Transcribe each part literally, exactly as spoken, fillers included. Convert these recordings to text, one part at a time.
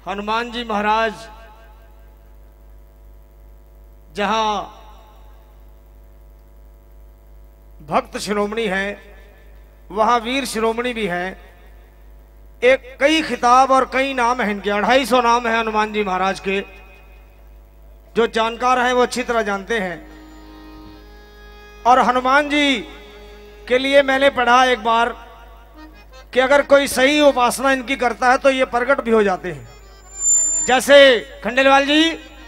हनुमान जी महाराज जहां भक्त शिरोमणि है वहां वीर शिरोमणि भी है। एक कई खिताब और कई नाम हैं इनके, अढ़ाई सौ नाम है हनुमान जी महाराज के। जो जानकार हैं वो अच्छी तरह जानते हैं। और हनुमान जी के लिए मैंने पढ़ा एक बार कि अगर कोई सही उपासना इनकी करता है तो ये प्रकट भी हो जाते हैं। जैसे खंडेलवाल जी,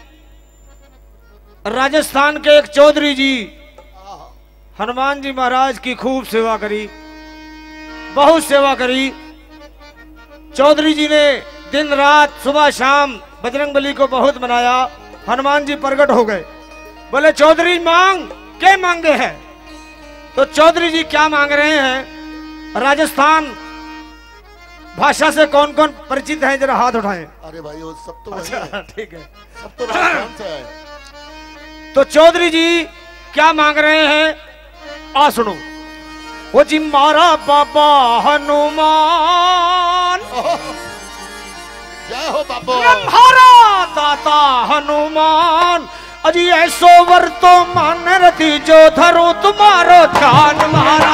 राजस्थान के एक चौधरी जी हनुमान जी महाराज की खूब सेवा करी, बहुत सेवा करी। चौधरी जी ने दिन रात सुबह शाम बजरंगबली को बहुत मनाया। हनुमान जी प्रकट हो गए, बोले चौधरी मांग, क्या मांगे हैं? तो चौधरी जी क्या मांग रहे हैं? राजस्थान भाषा से कौन कौन परिचित हैं, जरा हाथ उठाएं। अरे भाई वो सब तो अच्छा ठीक है, सब तो राजस्थान से है। तो चौधरी जी क्या मांग रहे हैं आ सुनो। वो जी मारा बाबा हनुमान, जय हो बाबा। हमारा दाता हनुमान, अजी ऐसो वर तो मान रती जो धरो तुम्हारो ध्यान। मारा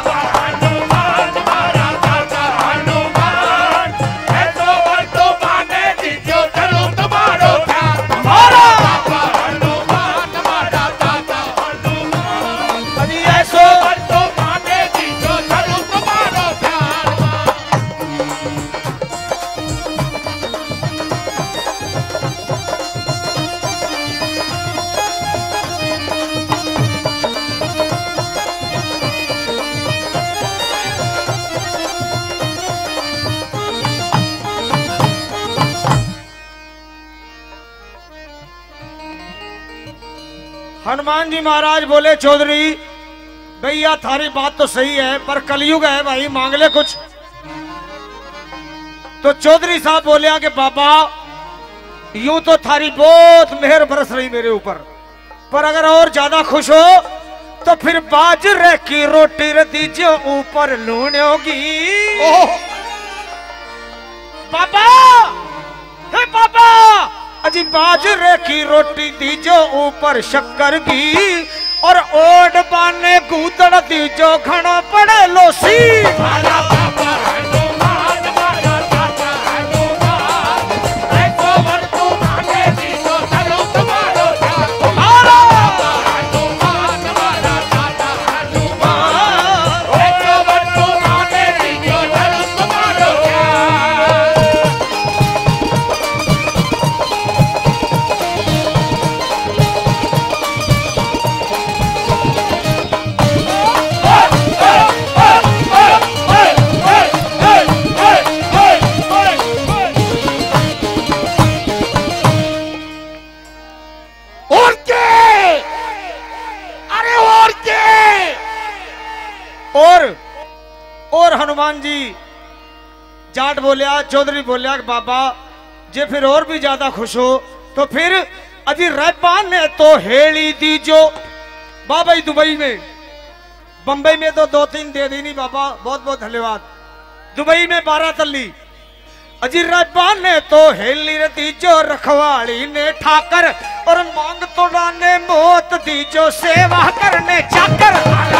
हनुमान जी महाराज बोले चौधरी भैया थारी बात तो सही है, पर कलयुग है भाई, मांग ले कुछ। तो चौधरी साहब बोले कि बाबा यूं तो थारी बहुत मेहर बरस रही मेरे ऊपर, पर अगर और ज्यादा खुश हो तो फिर बाजरे की रोटी दीजिए ऊपर लूण होगी। बाबा हे बाबा, अजी बाजरे की रोटी दीजो ऊपर शक्कर की, और ओड बाने गूदड़ दीजो घणो पड़े लोसी। और और हनुमान जी जाट बोलिया, चौधरी बोलिया बाबा जे फिर और भी ज्यादा खुश हो तो फिर अजी रैबा ने तो हेली दीजो। बाबा ही दुबई में, बंबई में तो दो तीन दे दी नहीं बाबा, बहुत बहुत धन्यवाद। दुबई में बारह तल्ली अजी रैबा ने तो हेली दीजो, रखवाली ने ठाकर, और मांग तोड़ा ने मौत दीजो, सेवा करने चाकर।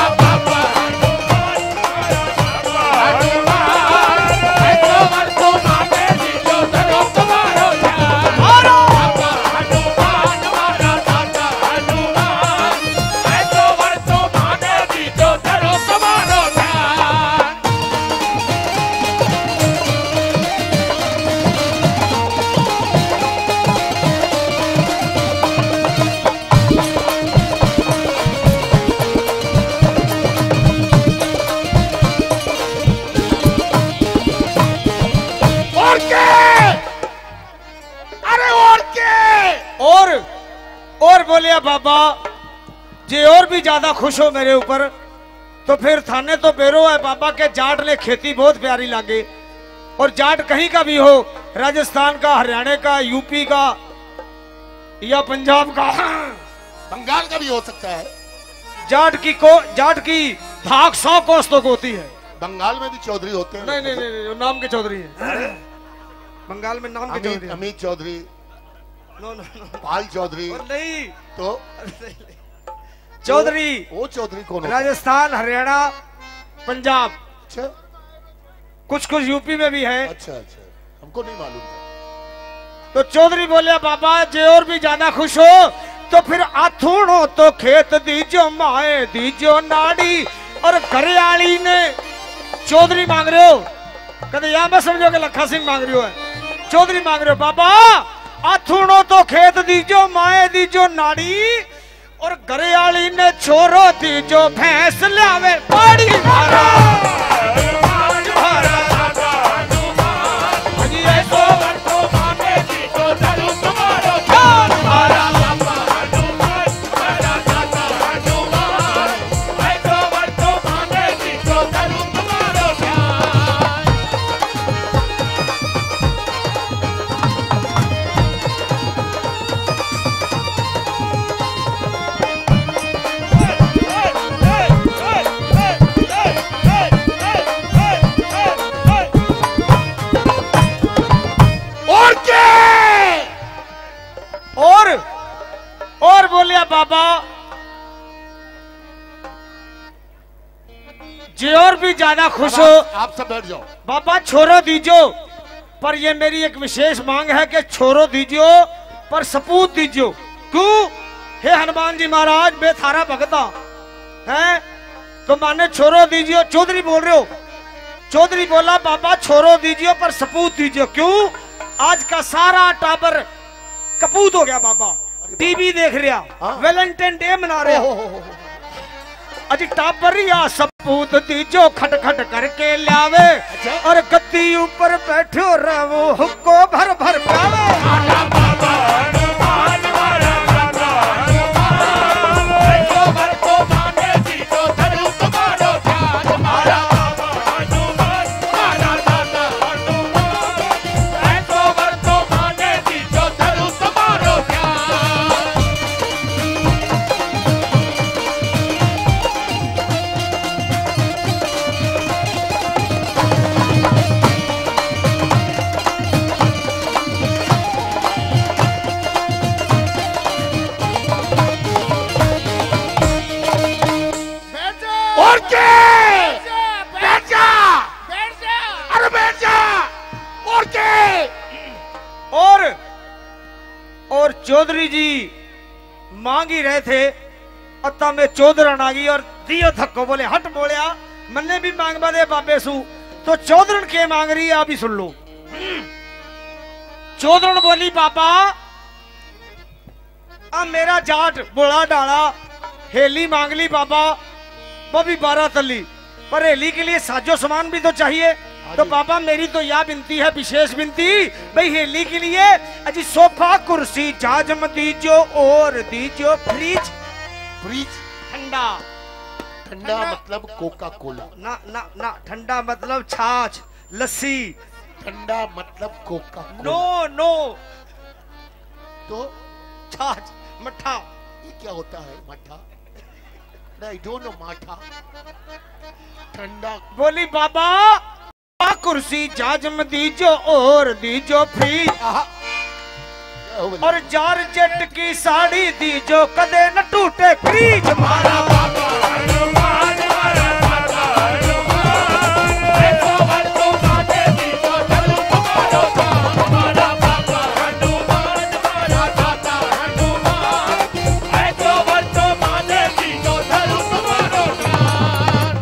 और और बोलिया बाबा जे और भी ज्यादा खुश हो मेरे ऊपर तो फिर थाने तो बेरो है बाबा के, जाट ने खेती बहुत प्यारी लागे। और जाट कहीं का भी हो, राजस्थान का, हरियाणा का, यूपी का या पंजाब का, बंगाल का भी हो सकता है। जाट की को जाट की धाक सौ कोस तक होती है। बंगाल में भी चौधरी होते हैं। नहीं नहीं नहीं, नहीं नाम के चौधरी है। बंगाल में नाम के Amit Chaudhary. Amit Chaudhary, no no no Pal Chaudhary. और नहीं तो चौधरी वो चौधरी कौन होता है? राजस्थान, हरियाणा, पंजाब, अच्छा कुछ कुछ यूपी में भी है। अच्छा अच्छा, हमको नहीं मालूम था। तो चौधरी बोले बाबा जे और भी ज्यादा खुश हो तो फिर आथुणो तो खेत दीजो माए दीजो नाड़ी। और घरियाली ने चौधरी मांग रहे हो, कहते यहां मैं समझो कि लखा सिंह मांग रहे हो है। चौधरी मांग रहे हो बाबा आथुणो तो खेत दीजो माए दीजो नाड़ी। और घरियाली ने छोरो दीजो भैंस लावे पाड़ी। और और बोलिया बाबा जे और भी ज्यादा खुश हो आप सब बैठ जाओ। बाबा छोरो दीजो, पर ये मेरी एक विशेष मांग है कि छोरो दीजियो पर सपूत दीजियो। क्यों? हे हनुमान जी महाराज मैं थारा भगता है तो माने छोरो दीजियो। चौधरी बोल रहे हो? चौधरी बोला बाबा छोरो दीजियो पर सपूत दीजियो। क्यों? आज का सारा टाबर कपूत हो गया बाबा, टीवी देख रहा, वैलेंटाइन डे मना रहे अजी टाबर या सपूत दीजो खट खट करके लावे। और गद्दी ऊपर बैठो रहो हुक्को भर भर पावे। और और चौधरी जी मांग ही रहे थे अत्ता में चौधरन आ गई और दियो धक्को बोले हट बोलिया मन्ने भी मांगवा दे बाबे सू। तो चौधरन के मांग रही है आप ही सुन लो। चौधरन बोली बाबा अब मेरा जाट बोला डाला हेली मांग ली बाबा, वो भी बारह तली, पर हेली के लिए साजो सामान भी तो चाहिए। तो बाबा मेरी तो यह विनती है, विशेष विनती भाई हेली के लिए अजी सोफा कुर्सी जाजम दीजो और दीजो फ्रिज। फ्रिज ठंडा ठंडा मतलब कोका कोला ना ना ना, ठंडा मतलब छाछ लस्सी। ठंडा मतलब कोका कोला। नो नो तो छाछ मट्ठा। ये क्या होता है मट्ठा? नहीं डोंट नो माठा। ठंडा बोली बाबा कुर्सी जाजम दीजो और दीजो फ्रिज। और जार जेट की साड़ी दीजो कदे न टूटे क्रीज। मारा बाबा हनुमान मारा बाबा हनुमान तो माने दीजो चलो तुम्हारो काम। मारा बाबा हनुमान मारा बाबा हनुमान है तो वर तो माने दीजो चलो तुम्हारो काम।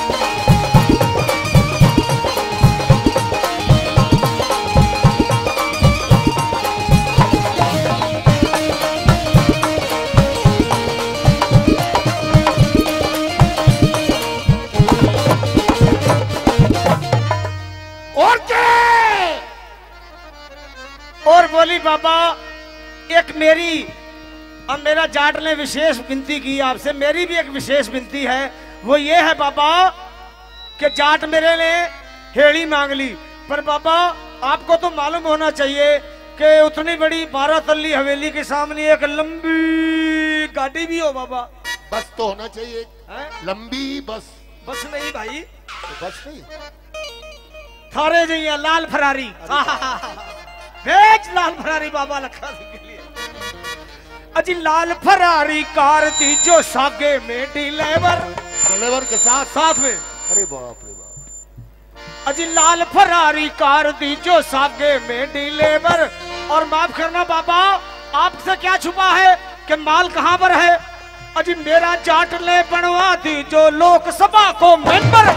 और बोली बाबा एक मेरी अब मेरा जाट ने विशेष विनती की आपसे, मेरी भी एक विशेष विनती है। वो ये है बाबा कि जाट मेरे ने हेड़ी मांग ली, पर बाबा आपको तो मालूम होना चाहिए कि उतनी बड़ी बारह तल्ली हवेली के सामने एक लंबी गाड़ी भी हो बाबा। बस तो होना चाहिए है? लंबी बस। बस नहीं भाई, तो बस नहीं थारे जइया लाल फरारी। भेज लाल फरारी बाबा लखा सिंह के लिए। अजी लाल फरारी कार दी जो सागे में डिलीवर डिलीवर के साथ साथ में। अरे बाप रे बाप। अजी लाल फरारी कार दी जो सागे में डिलीवर। और माफ करना बाबा, आपसे क्या छुपा है कि माल कहां पर है। अजी मेरा जाट ले बनवा दी जो लोकसभा को मेंबर।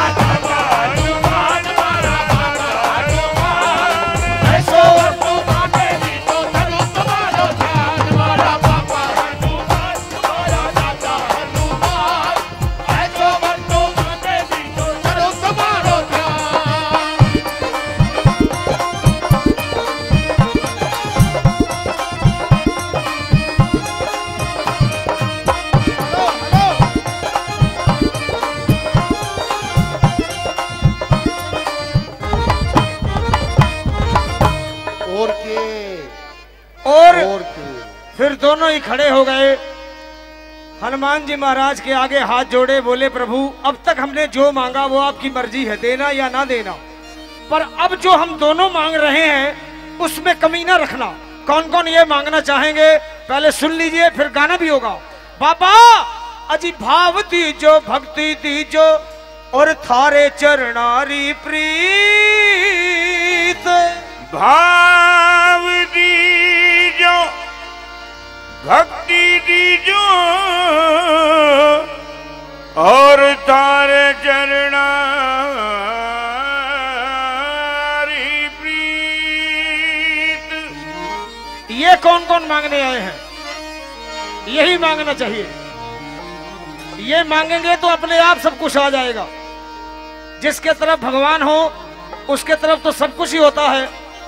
और, और फिर दोनों ही खड़े हो गए। हनुमान जी महाराज के आगे हाथ जोड़े, बोले प्रभु अब तक हमने जो मांगा वो आपकी मर्जी है, देना या ना देना, पर अब जो हम दोनों मांग रहे हैं उसमें कमी ना रखना। कौन कौन ये मांगना चाहेंगे पहले सुन लीजिए, फिर गाना भी होगा। बाबा अजी भाव दीजो भक्ति दीजो और थारे चरणारी प्रीत। भाव दीजो भक्ति दीजो और तारे चरणारी प्रीत। ये कौन कौन मांगने आए हैं? यही मांगना चाहिए। ये मांगेंगे तो अपने आप सब कुछ आ जाएगा। जिसके तरफ भगवान हो उसके तरफ तो सब कुछ ही होता है,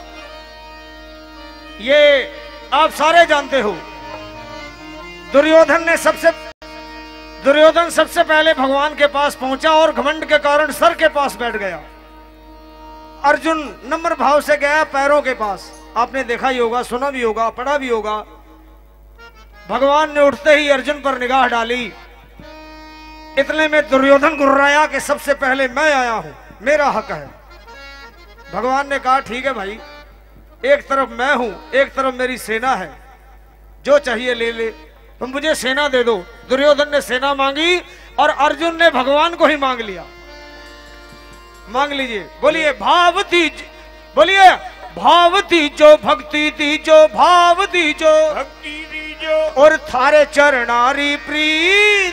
ये आप सारे जानते हो। दुर्योधन ने सबसे दुर्योधन सबसे पहले भगवान के पास पहुंचा और घमंड के कारण सर के पास बैठ गया। अर्जुन नम्र भाव से गया पैरों के पास। आपने देखा ही होगा, सुना भी होगा, पढ़ा भी होगा। भगवान ने उठते ही अर्जुन पर निगाह डाली। इतने में दुर्योधन गुर्राया कि सबसे पहले मैं आया हूं, मेरा हक है। भगवान ने कहा ठीक है भाई, एक तरफ मैं हूं, एक तरफ मेरी सेना है, जो चाहिए ले ले, तुम मुझे सेना दे दो। दुर्योधन ने सेना मांगी और अर्जुन ने भगवान को ही मांग लिया। मांग लीजिए, बोलिए भाव दीज, बोलिए भाव दीजो भक्ति दीजो, भाव दीजो भक्ति दीजो और थारे चरणारी प्रीत।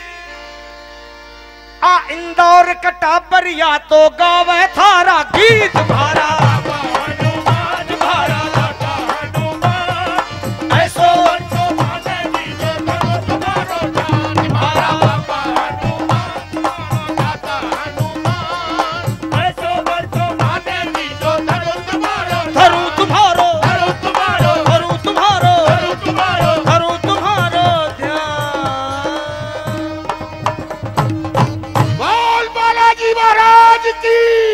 आ इंदौर कटा पर या तो गावे थारा गीत भारा। महाराज की